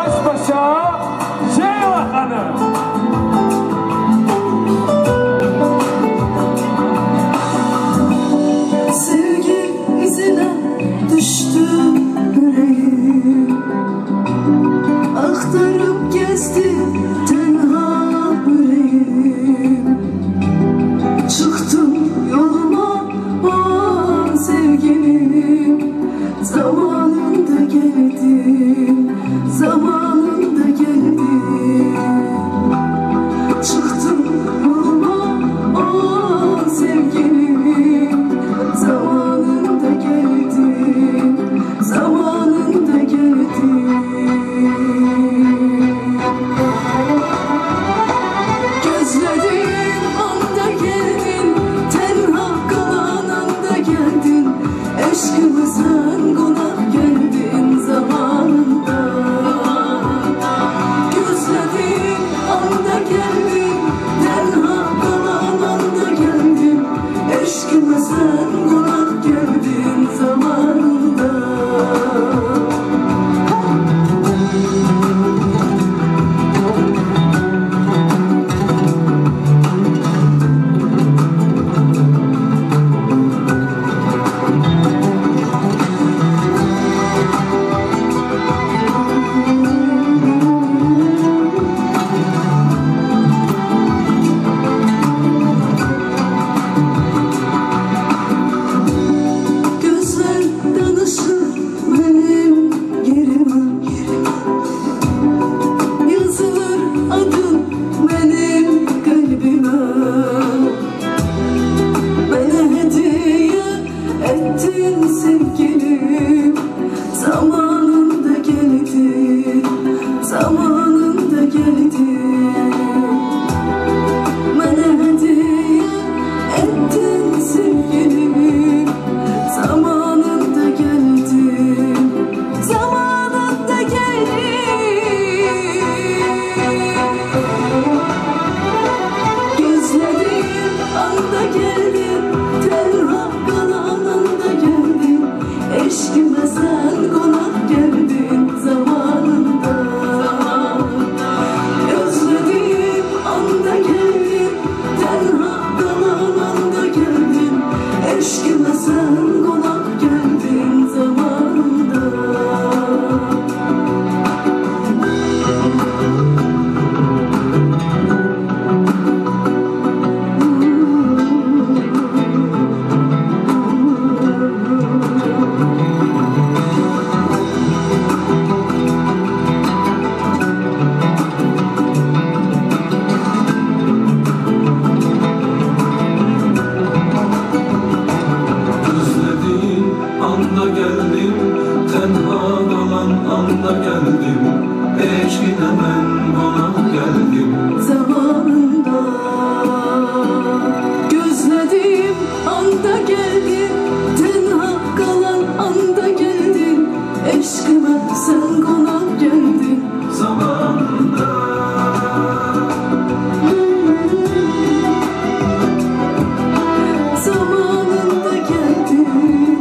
baş başa Ceylan Hanım. Sevgi izine düştü yüreğim, aktarıp gezdi tenha yüreğim. Çıktım yoluma o sevgilim, zamanında geldim, zamanında geldim. Çıktım yoluma o sevgilim, zamanında geldim, zamanında geldim. Gözlediğim anda geldin, tenha kalan anda geldin, eşkime sen konak geldin zamanında. Gözlediğim anda geldin, tenha kalan anda geldin, eşkime sen konak geldin zamanında. Gözler danışır benim yerime, yazılır adın benim kalbime. Bana hediye ettin sevgilim, zamanında geldin, zamanında geldin. Bana hediye ettin sevgilim, zamanında geldin, zamanında geldin. Gözlediğim anda geldin, tenha kalan anda geldin, eşkime sen konak geldin zamanında. Gözlediğim anda geldin, tenha kalan anda geldin, eşkime sen konak geldin zamanında. Özlediğim anda geldim, tenha kalan anda geldim, eşkine ben konak geldim. Zamanında gözlediğim anda geldin, tenha kalan anda geldin, eşkime sen konak geldin Zamanında zamanında geldin.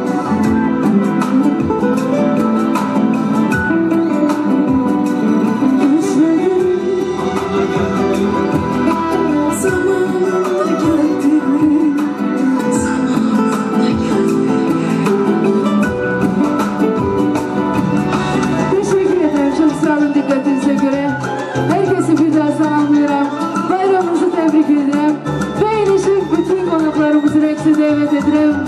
anda geldim, Zamanında geldin, zamanında geldin. Teşekkür ederim. Çok sağ olun dikkatinize göre. Herkesi bir daha selamlıyorum. Bayramımızı tebrik ederim. Ve ilişik bütün konuklarımızı Rex'e davet ederim.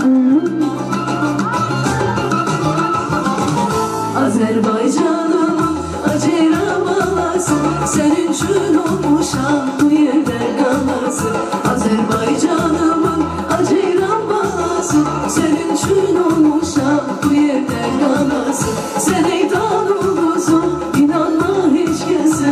Azerbaycan'ın acıyla balası, senin için olmuşam bu yerde kalası. Azerbaycan'ımın acıyla balası, senin için olmuşam bu yerde kalası. Sen eydan olursun, inanma hiç kese.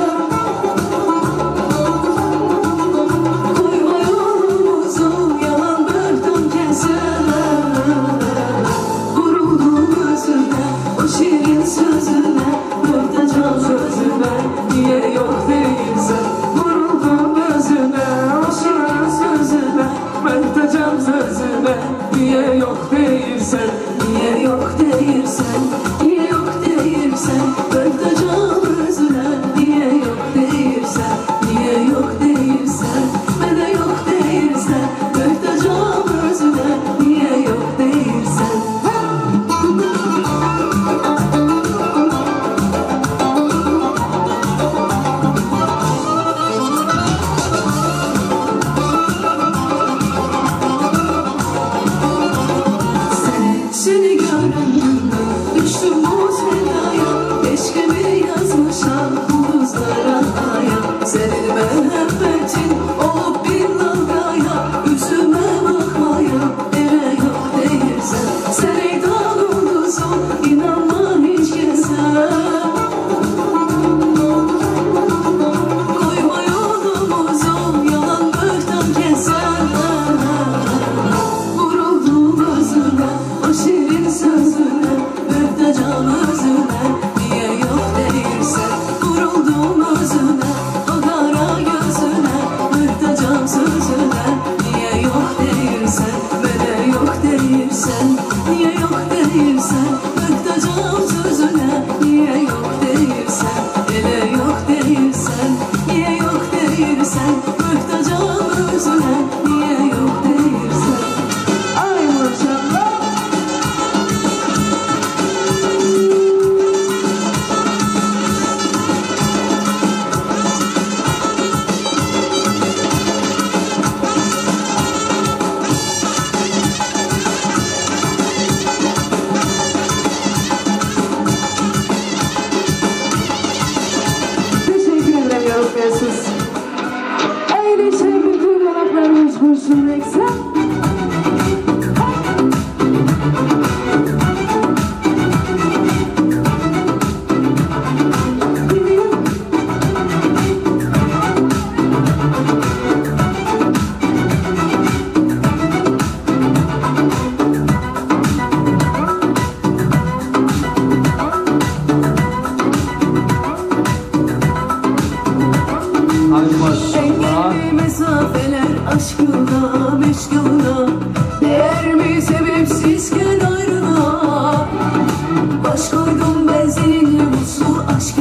Koyma yolumuzu yalan böldüm keser. Vuruldum gözüne, o şirin sözüne, muhtecan sözüne, niye yok değilsen. Vuruldum gözüne, o şirin sözüne, muhtecan sözüne, niye yok değilsen. Niye yok değilsen, niye yok değilsen, muhtecan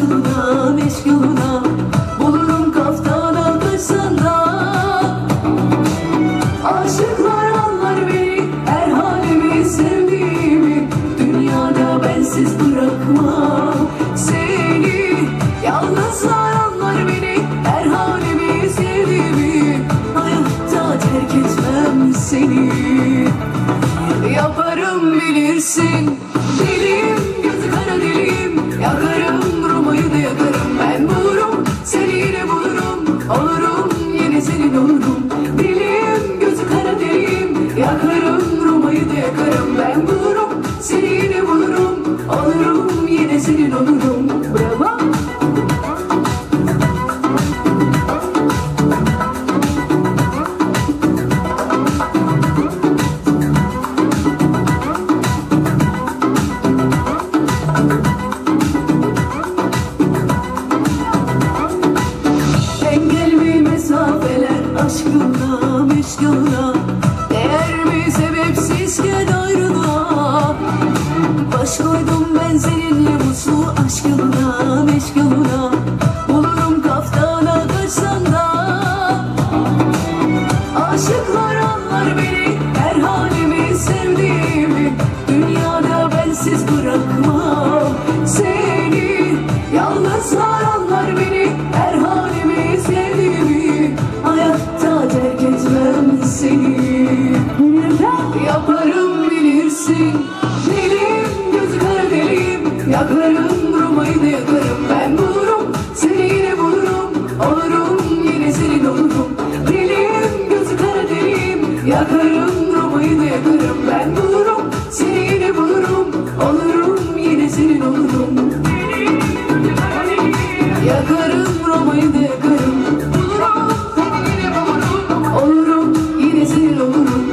yoluna, meşk yoluna, bulurum kaftan alkışında. Aşıklar anlar beni, her halimi sevdiğimi, dünyada bensiz bırakmam seni. Yalnızlar anlar beni, her halimi sevdiğimi, hayatta terk etmem seni. Yaparım bilirsin, deliyim, gözü kara deliyim, yakarım Roma'yı da yakarım. Ben bulurum, seni yine bulurum, olurum yine senin olurum. Deliyim, gözü kara deliyim, yakarım Roma'yı da yakarım. Ben bulurum, seni yine bulurum, olurum yine senin olurum. Bravo. Engel mi mesafeler aşkına, meşk yoluna, değer mi sebepsizken ayrılığa? Baş koydum ben seninle mutlu aşk yoluna, meşk yoluna, bulurum kaftana kaçsan da. Aşıklar anlar beni, her halimi sevdiğimi, dünyada bensiz bırakmam seni. Yalnızlar anlar beni, her halimi sevdiğimi, hayatta terk etmem seni. Yaparım bilirsin, deliyim, gözü kara deliyim, yakarım Roma'yı da yakarım. Ben bulurum, seni yine bulurum, olurum yine senin olurum. Deliyim, gözü kara deliyim, yakarım Roma'yı da yakarım. Ben bulurum, seni yine bulurum, olurum yine senin olurum. Yakarım Roma'yı da yakarım, bulurum, seni yine bulurum, olurum yine senin olurum.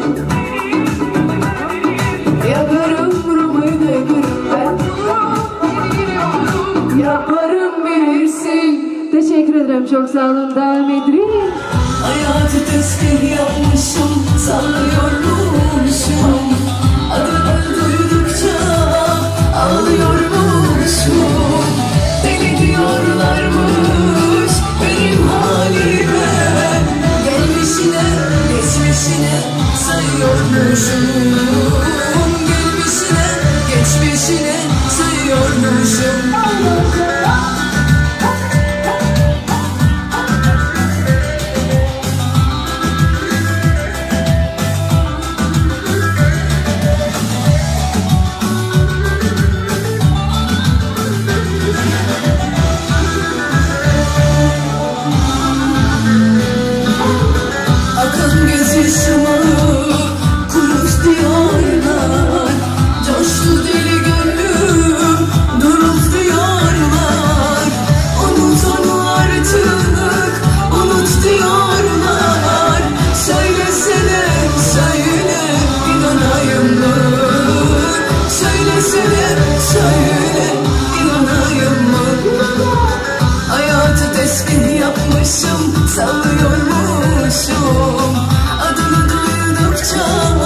Yakarım Roma'yı da yakarım, ben bulurum, seni yine bulurum. Yaparım bilirsin. Teşekkür ederim, çok sağ olun, devam edin. Hayatı tesbih yapmışım, sallıyormuşum, adını duydukça ağlıyormuşum. Deli diyorlarmış benim halime, gelmişine geçmişine sayıyormuşum. Gelmişine geçmişine sayıyormuşum. Akın gözyaşımı kurut diyorlar, coştu deli gönlüm durut diyorlar. Unut onu artık, unut diyorlar. Söylesene, söyle, inanayım mı? Söylesene, söyle, inanayım mı? Hayatı tesbih yapmışım, sallıyormuşum, adını duydukça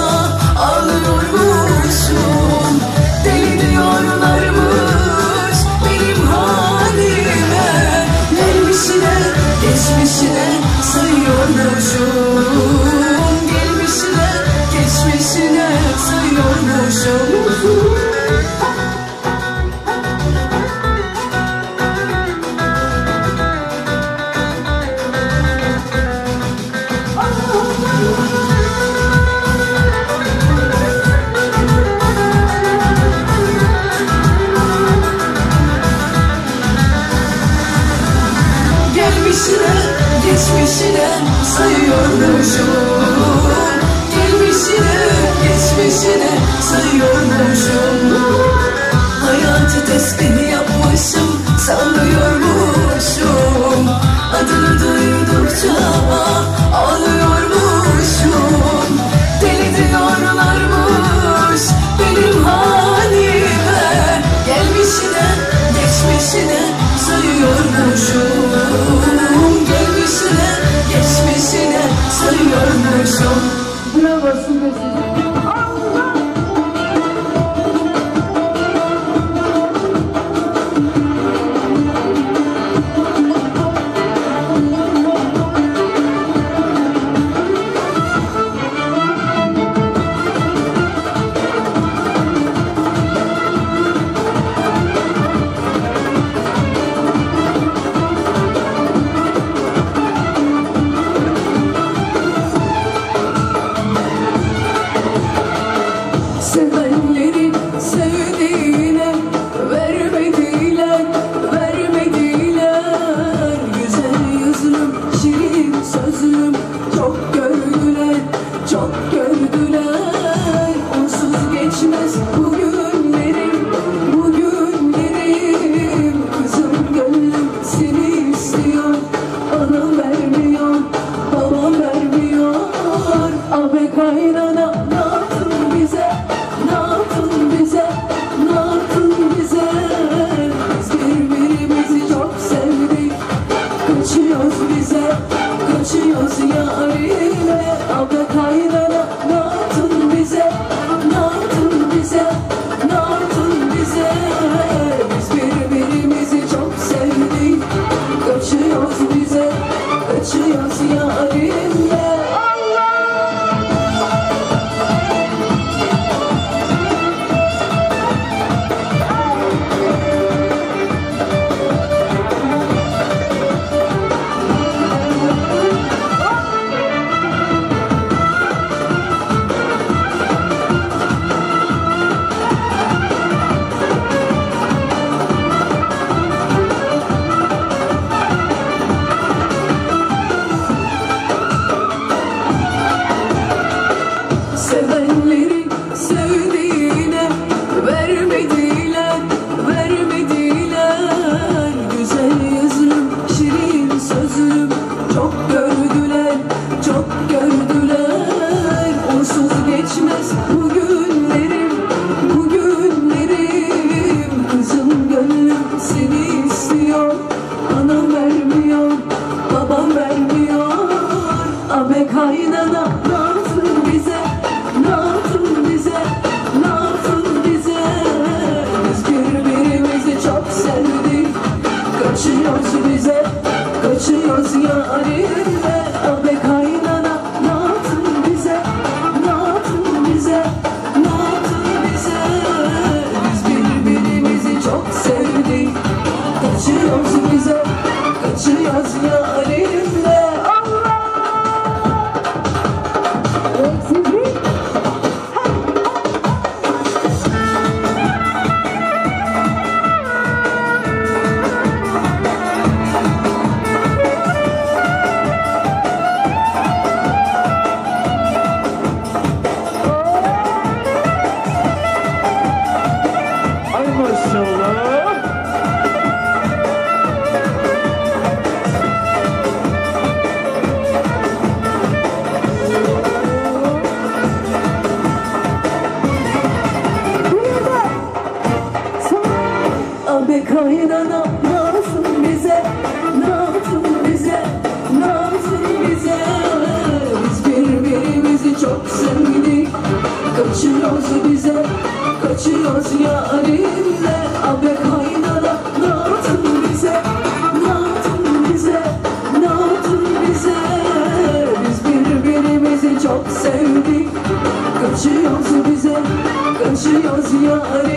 ağlıyormuşum. Deli diyorlarmış benim halime, gelmişine geçmişine sayıyormuşum. Gelmişine geçmişine sayıyormuşum. Gelmişine geçmişine sayıyormuşum. Gelmişine geçmişine sayıyormuşum. Hayatı tesbih yapmışım, sallıyormuşum, adını duydukça ağlıyormuşum. Deli diyorlarmış benim halime, gelmişine geçmişine sayıyormuşum. Gelmişine geçmişine sayıyormuşum. Bravo, süpersiniz. Allah! kaynana ne yaptın bize, ne yaptın bize, ne yaptın bize? Biz birbirimizi çok sevdik, kaçıyoruz bize, kaçıyoruz yarimle. Abi kaynana ne yaptın bize, ne yaptın bize, ne yaptın bize? Biz birbirimizi çok sevdik, kaçıyoruz bize, kaçıyoruz yarimle. Ay maşallah. Abi kaynana ne yaptın bize, ne yaptın bize, ne yaptın bize? Biz birbirimizi çok sevdik, kaçıyoruz bize, kaçıyoruz yarimle. Abi kaynana ne yaptın bize, ne yaptın bize, ne yaptın bize? Biz birbirimizi çok sevdik, kaçıyoruz bize, kaçıyoruz yarimle.